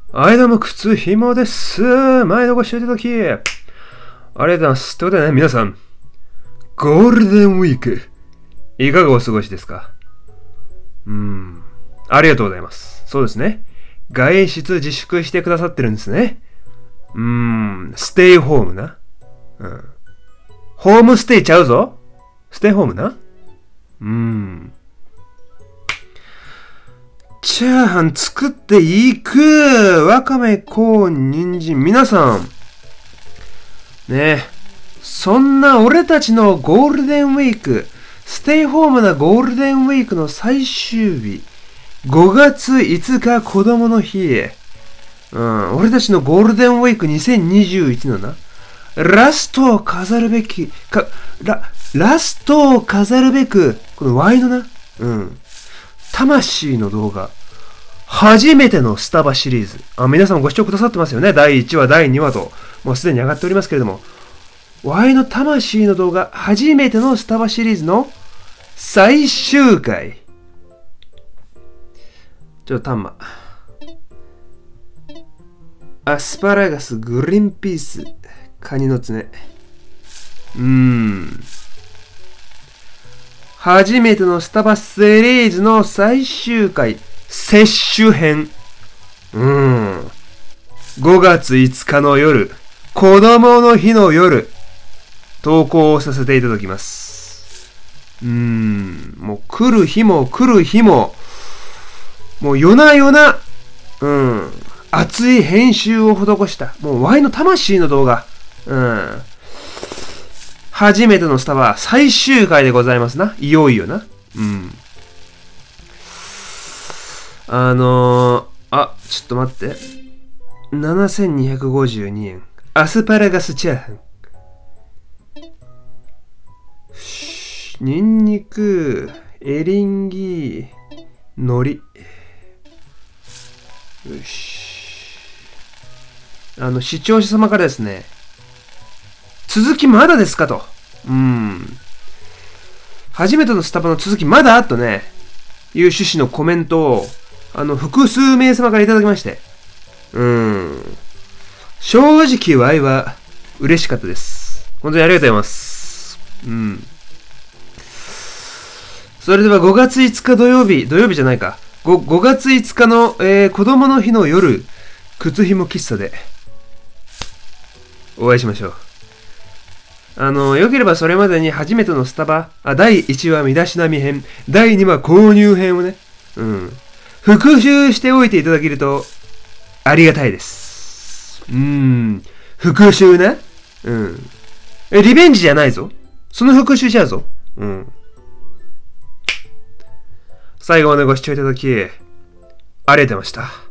はい、どうも、靴ひもです。毎度ご視聴いただき、ありがとうございます。ということでね、皆さん、ゴールデンウィーク、いかがお過ごしですか？ありがとうございます。そうですね。外出自粛してくださってるんですね。ステイホームな。ホームステイちゃうぞ。ステイホームな。チャーハン作っていく。わかめ、コーン、人参。皆さん。ねえ。そんな俺たちのゴールデンウィーク、ステイホームなゴールデンウィークの最終日、5月5日子供の日。俺たちのゴールデンウィーク2021のな、ラストを飾るべき、ラストを飾るべく、このワイのな、魂の動画。初めてのスタバシリーズ。皆さんご視聴くださってますよね。第1話、第2話と、もうすでに上がっておりますけれども。Y の魂の動画、初めてのスタバシリーズの最終回。タンマ。アスパラガス、グリーンピース、カニの爪。初めてのスタバシリーズの最終回、摂取編。5月5日の夜、子供の日の夜、投稿させていただきます。もう来る日も来る日も、もう夜な夜な、熱い編集を施した、もう Y の魂の動画、初めてのスタバ最終回でございますな。いよいよな。ちょっと待って。7252円。アスパラガスチャーハン。ニンニク、エリンギ、海苔。よし。視聴者様からですね、続きまだですかと。初めてのスタバの続きまだとね、いう趣旨のコメントを、複数名様からいただきまして。正直、ワイは嬉しかったです。本当にありがとうございます。それでは5月5日土曜日じゃないか。5月5日の、子供の日の夜、靴ひも喫茶で、お会いしましょう。よければそれまでに初めてのスタバ、第1話身だしなみ編、第2話購入編をね、復習しておいていただけると、ありがたいです。復習ね。リベンジじゃないぞ。その復習じゃぞ。最後までご視聴いただき、ありがとうございました。